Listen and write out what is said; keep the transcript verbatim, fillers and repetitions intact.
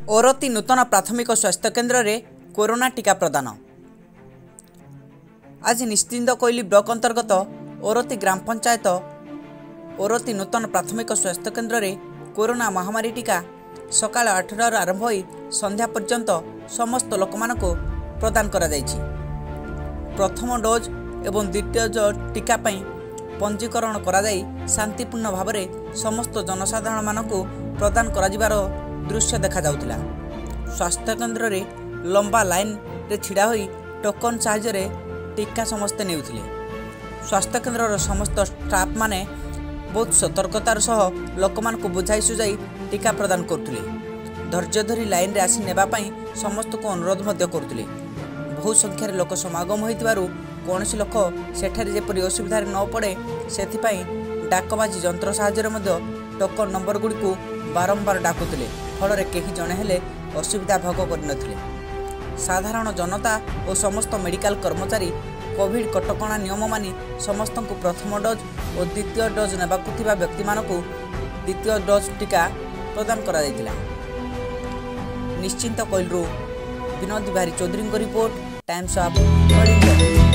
ओरती नूतन प्राथमिक स्वास्थ्य केन्द्र रे कोरोना टीका प्रदान। आज निश्चिंत कोइली ब्लॉक अंतर्गत ओरती ग्राम पंचायत ओरती नूतन प्राथमिक स्वास्थ्य केन्द्र रे कोरोना महामारी टीका सकाल आठटार आरंभ होई संध्या पर्यंत समस्त लोकमानको प्रदान करा जायछि। प्रथम डोज एवं द्वितीय डोज टीका पई पंजीकरण करा जाई शांतिपूर्ण भावरे समस्त जनसाधारण मानकु प्रदान करा जिबार दृश्य देखा जाउतिला। स्वास्थ्य केन्द्र रे लंबा लाइन रे छिड़ा होई टोकन साहाय्य रे टीका समस्त नेउथिले। स्वास्थ्य केन्द्र समस्त स्टाफ माने बहुत सतर्कतार सह लोकमानकु बुझाई सुझाई टीका प्रदान करथुले। धैर्य धरी लाइन रे आसी नेबा पई समस्त को अनुरोध मध्य करथुले। बहु संख्यार लोक समागम होइतिबारु कोनोसी लोक सेठारे जेपरि असुविधा न पड़े सेथिपाई डाकबाजी यंत्र साहाय्य मध्य टोकन नंबर गुड़िक बारंबार डाकुले। फल केही जणे हेले असुविधा भोग कर साधारण जनता और समस्त मेडिकल कर्मचारी कोविड कटकणा नियम मानि समस्त को प्रथम डोज और द्वितीय डोज नेबाकु थिबा व्यक्ति मानकु द्वितीय डोज टीका प्रदान करा जायतिला। निश्चिंत कोइलरु Vinod Bihari Chaudhary report Times of